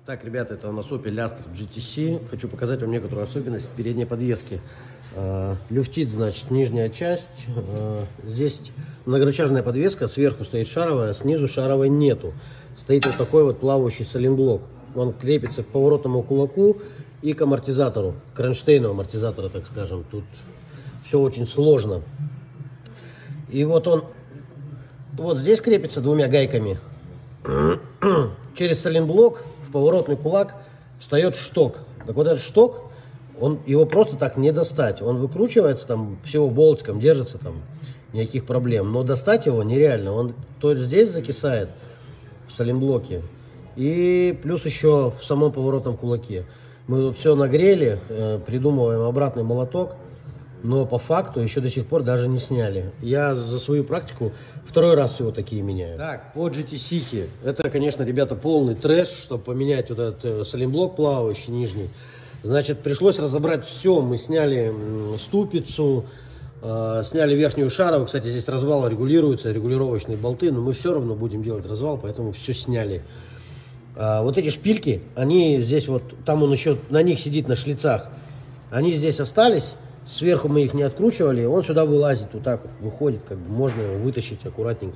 Так, ребята, это у нас Opel Astra GTC. Хочу показать вам некоторую особенность передней подвески. Люфтит, значит, нижняя часть. Здесь многорычажная подвеска, сверху стоит шаровая, снизу шаровой нету. Стоит вот такой вот плавающий сайлентблок. Он крепится к поворотному кулаку и к амортизатору, к кронштейну амортизатора, так скажем. Тут все очень сложно. И вот он вот здесь крепится двумя гайками. Через сайлентблок в поворотный кулак встает шток. Так вот этот шток, его просто так не достать. Он выкручивается, там всего болтиком держится, там никаких проблем. Но достать его нереально. Он то здесь закисает в сайлентблоке, и плюс еще в самом поворотном кулаке. Мы тут все нагрели, придумываем обратный молоток, но по факту еще до сих пор даже не сняли. Я за свою практику второй раз всего такие меняю. Так, по GTC, это, конечно, ребята, полный трэш, чтобы поменять вот этот сайлентблок плавающий нижний. Значит, пришлось разобрать все. Мы сняли ступицу, сняли верхнюю шаровую. Кстати, здесь развал регулируется, регулировочные болты, но мы все равно будем делать развал, поэтому все сняли. Вот эти шпильки, они здесь вот, там он еще на них сидит на шлицах, они здесь остались. Сверху мы их не откручивали, он сюда вылазит, вот так вот выходит, как бы можно его вытащить аккуратненько.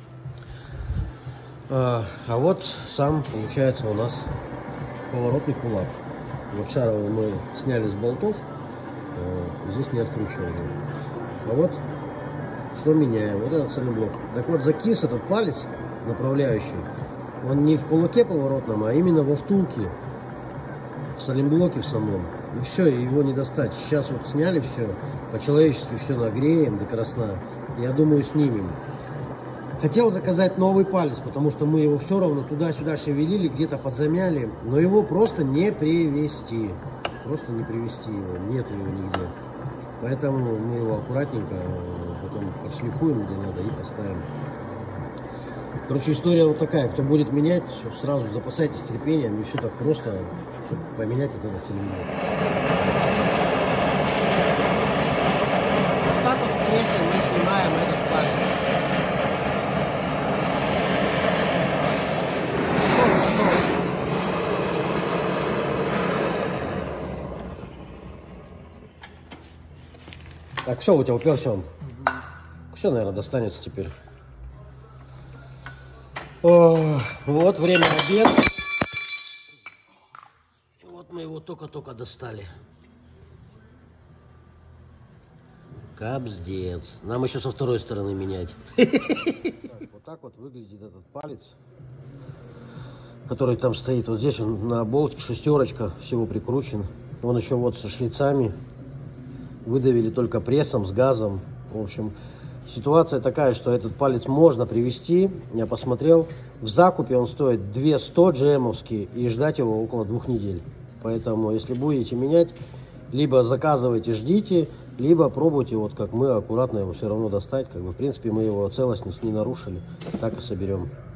А вот сам получается у нас поворотный кулак. Вот шаровый мы сняли с болтов, здесь не откручивали. А вот что меняем, вот этот сайлентблок. Так вот, закис этот палец направляющий, он не в кулаке поворотном, а именно во втулке, в сайлентблоке в самом. И все, его не достать. Сейчас вот сняли все, по-человечески все нагреем до красна. Я думаю, снимем. Хотел заказать новый палец, потому что мы его все равно туда-сюда шевелили, где-то подзамяли. Но его просто не привезти. Просто не привезти его, нету его нигде. Поэтому мы его аккуратненько потом подшлифуем, где надо, и поставим. Короче, история вот такая. Кто будет менять, сразу запасайтесь терпением. Не все так просто, чтобы поменять это на сайлентблок. Вот так вот в прессе мы снимаем этот палец. Так, все, у тебя уперся он. Все, наверное, достанется теперь. О, вот время обед. Вот мы его только-только достали. Капздец. Нам еще со второй стороны менять. Вот так вот выглядит этот палец, который там стоит. Вот здесь он на болтике, шестерочка, всего прикручен. Он еще вот со шлицами. Выдавили только прессом, с газом. В общем, ситуация такая, что этот палец можно привезти. Я посмотрел, в закупе он стоит 200 GM-овский, и ждать его около 2 недель. Поэтому, если будете менять, либо заказывайте, ждите, либо пробуйте, вот как мы, аккуратно его все равно достать. Как бы, в принципе, мы его целостность не нарушили, так и соберем.